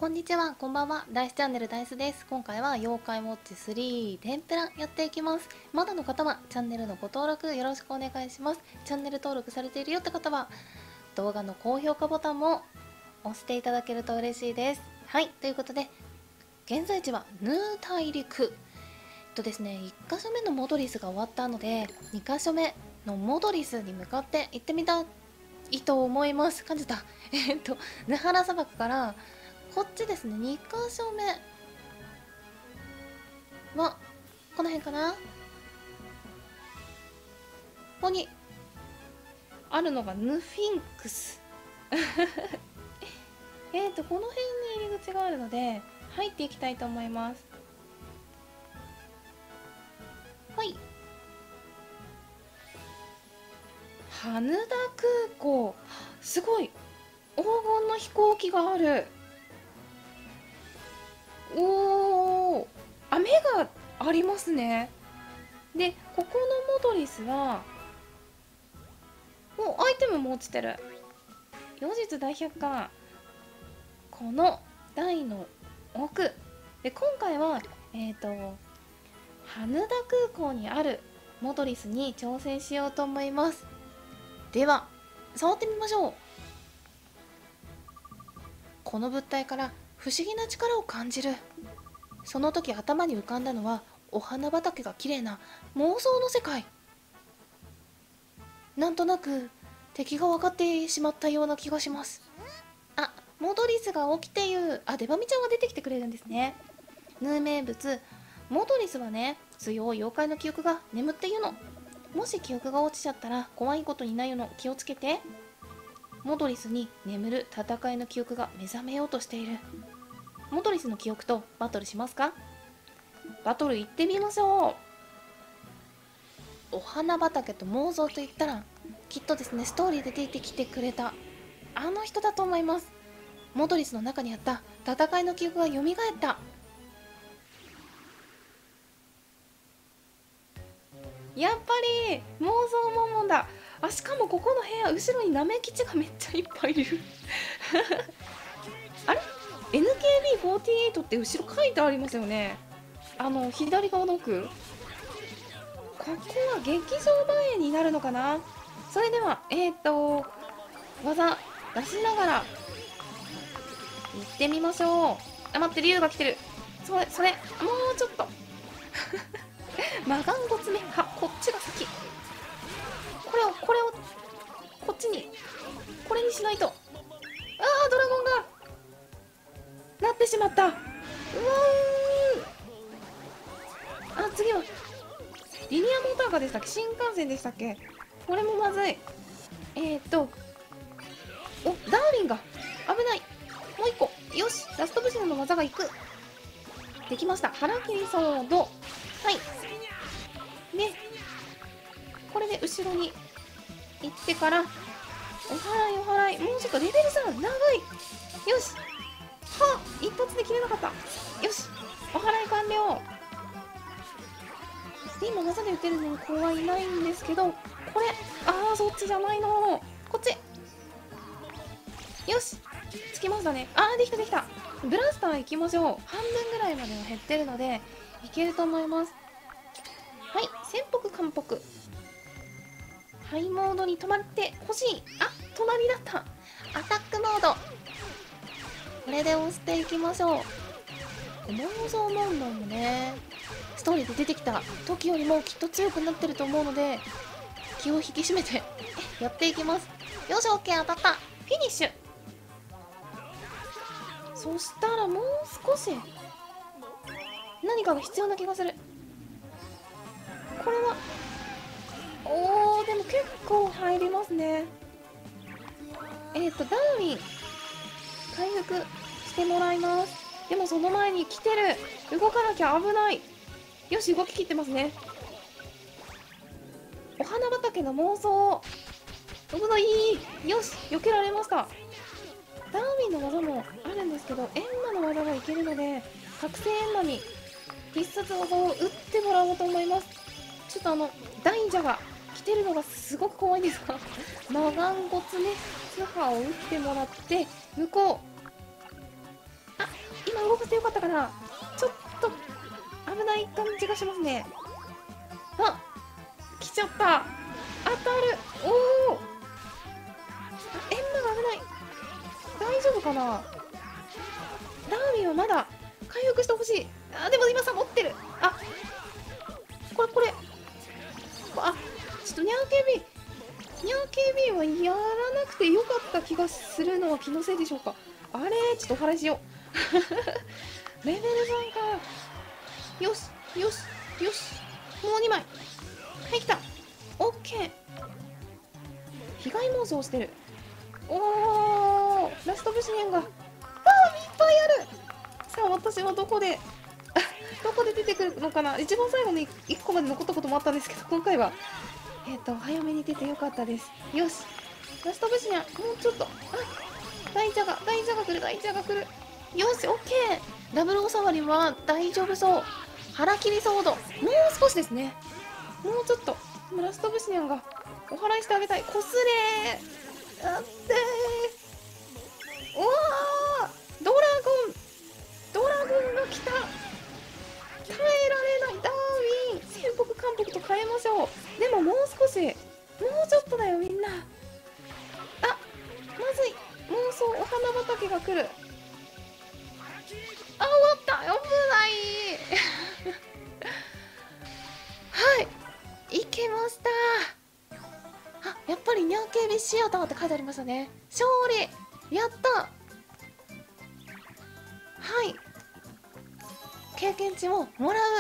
こんにちは、こんばんは。ダイスチャンネルダイスです。今回は妖怪ウォッチ3天ぷらやっていきます。まだの方はチャンネルのご登録よろしくお願いします。チャンネル登録されているよって方は動画の高評価ボタンも押していただけると嬉しいです。はい、ということで現在地はヌー大陸ですね、1箇所目のモドリスが終わったので2箇所目のモドリスに向かって行ってみたいと思います。感じたヌハラ砂漠からこっちですね、2箇所目はこの辺かな。ここにあるのがヌフィンクスこの辺に入り口があるので入っていきたいと思います。はい、羽田空港、すごい黄金の飛行機がある。おー、雨がありますね。でここのモドリスはアイテムも落ちてる。妖術大百科、この台の奥で今回は羽田空港にあるモドリスに挑戦しようと思います。では触ってみましょう。この物体から不思議な力を感じる。その時頭に浮かんだのはお花畑が綺麗な妄想の世界。なんとなく敵が分かってしまったような気がします。あ、モドリスが起きていう。あ、デバミちゃんが出てきてくれるんですね。ヌー名物モドリスはね、強い妖怪の記憶が眠っているの。もし記憶が落ちちゃったら怖いことになるの、気をつけて。モドリスに眠る戦いの記憶が目覚めようとしている。モドリスの記憶とバトルしますか？バトル行ってみましょう。お花畑と妄想といったらきっとですね、ストーリーで出てきてくれたあの人だと思います。モドリスの中にあった戦いの記憶が蘇った。やっぱり妄想モンモンだ。あ、しかもここの部屋後ろにナメキチがめっちゃいっぱいいるあれ NKB48 って後ろ書いてありますよね。左側の奥、ここは劇場前になるのかな。それでは技出しながら行ってみましょう。あ、待って、竜が来てる。それもうちょっとマガンゴツメ、こっちが先。これをこっちに、これにしないと。あー、ドラゴンがなってしまった。うわー、あ、次はリニアモーターカーでしたっけ、新幹線でしたっけ。これもまずい。お、ダーリンが危ない。もう一個。よし、ラストブシの技がいく。できました。腹切りソード。はい。でこれで後ろに行ってからお祓い、もうちょっとレベル3長い。よし、一発で切れなかった。よし、お祓い完了で、今技で打てるの子はいないんですけど、これそっちじゃないの、こっち。よし、つきましたね。できた。ブラスター行きましょう。半分ぐらいまでは減ってるのでいけると思います。はい、潜伏韓北、ハイモードに止まってほしい。隣だった。アタックモード、これで押していきましょう。妄想モンモンもね、ストーリーで出てきた時よりもきっと強くなってると思うので気を引き締めてやっていきます。よし、 OK、 当たった。フィニッシュ。そしたらもう少し何かが必要な気がする。これはでも結構入りますね。ダーウィン回復してもらいます。でもその前に来てる。動かなきゃ危ない。よし、動き切ってますね。お花畑の妄想、危ない。よし、避けられました。ダーウィンの技もあるんですけど、エンマの技がいけるので覚醒エンマに必殺技を打ってもらおうと思います。ちょっと大蛇が来てるのがすごく怖いんですがマガンゴツメツハを打ってもらって向こう。 今動かしてよかったかな。ちょっと危ない感じがしますね。あ、来ちゃった。当たる。おお、エンマが危ない。大丈夫かな。ダーウィンはまだ回復してほしい。あ、でも今サボってる。あ、これあ、ちょっとニャー KB はやらなくてよかった気がするのは気のせいでしょうか。あれ、ちょっとお祓いしよう。レベル3か。よしよしよし、もう2枚。はい、来た。オッケー。被害妄想してる。おお、ラストブシネンがいっぱいある。さあ、私はどこで出てくるのかな。一番最後に1個まで残ったこともあったんですけど、今回は早めに出てよかったです。よし、ラストブシネン、もうちょっと。あ、大蛇が来る。よし、オッケー。ダブルおさわりは大丈夫そう。腹切りソード、もう少しですね。もうちょっと。ラストブシニャンがお祓いしてあげたい。こすれー。あってー。おー、ドラゴンが来た。耐えられない。ダーウィン、潜伏韓北と変えましょう。でももう少し、もうちょっとだよみんな。あ、まずい。妄想お花畑が来る。あ、終わった。危ないはい、いけました。あ、やっぱりニャー KB シアターって書いてありましたね。勝利、やった。はい、経験値ももらう。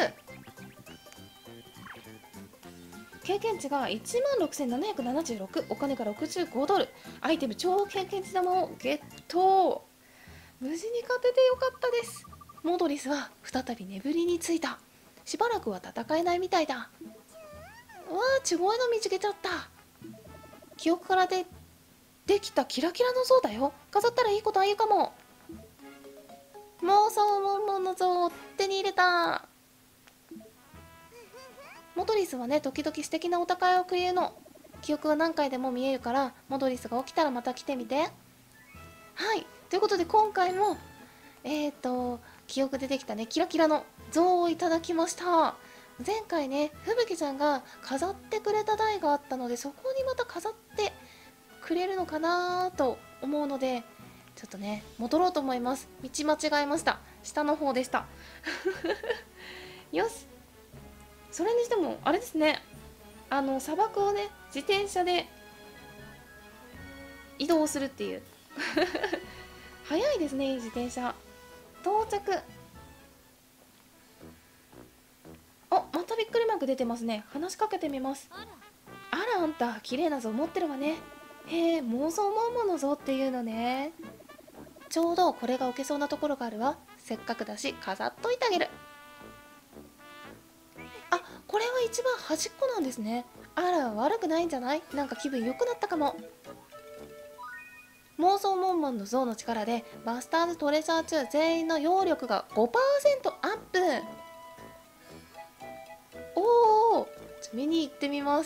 経験値が16,776、お金が65ドル、アイテム超経験値玉をゲット。無事に勝ててよかったです。モドリスは再び眠りについた。しばらくは戦えないみたいだ。うわー、すごいの見つけちゃった。記憶からできたキラキラの像だよ。飾ったらいいことあるかも。妄想モンモンの像を手に入れた。モドリスはね、時々素敵なお宝をくれるの。記憶が何回でも見えるから、モドリスが起きたらまた来てみて。はい、ということで今回も記憶でできたね、キラキラの像をいただきました。前回ね、ふぶきちゃんが飾ってくれた台があったので、そこにまた飾ってくれるのかなと思うので、ちょっとね、戻ろうと思います。道間違えました。下の方でしたよし、それにしてもあれですね、砂漠をね、自転車で移動するっていう早いですね、自転車。到着。あ、またびっくりマーク出てますね。話しかけてみます。あら、あんた綺麗な像持ってるわね。へえ、妄想モンモンの像っていうのね。ちょうどこれが置けそうなところがあるわ。せっかくだし飾っといてあげる。あ、これは一番端っこなんですね。あら、悪くないんじゃない？なんか気分良くなったかも。妄想モンモンの像の力でバスターズトレジャー中全員の揚力が 5% アップ。おお、見に行ってみます。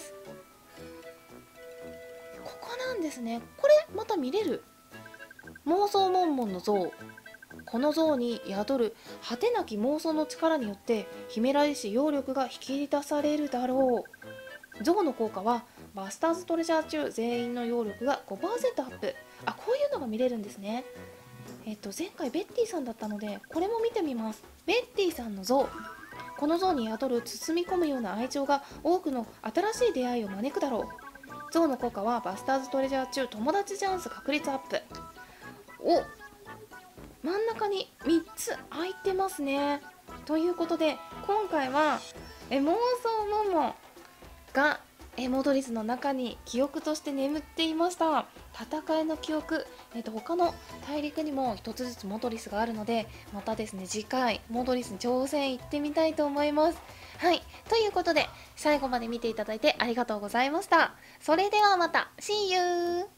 ここなんですね。これまた見れる。妄想モンモンの像、この像に宿る果てなき妄想の力によって秘められし揚力が引き出されるだろう。像の効果はバスターズトレジャー中全員の揚力が 5% アップ。あ、こういうのが見れるんですね。前回ベッティさんだったのでこれも見てみます。ベッティさんの像、この像に宿る包み込むような愛情が多くの新しい出会いを招くだろう。像の効果はバスターズトレジャー中友達チャンス確率アップ。お、真ん中に3つ空いてますね。ということで今回は妄想モンモンがモドリスの中に記憶として眠っていました。戦いの記憶、他の大陸にも一つずつモドリスがあるので、またですね、次回モドリスに挑戦行ってみたいと思います。はい、ということで最後まで見ていただいてありがとうございました。それではまた See you!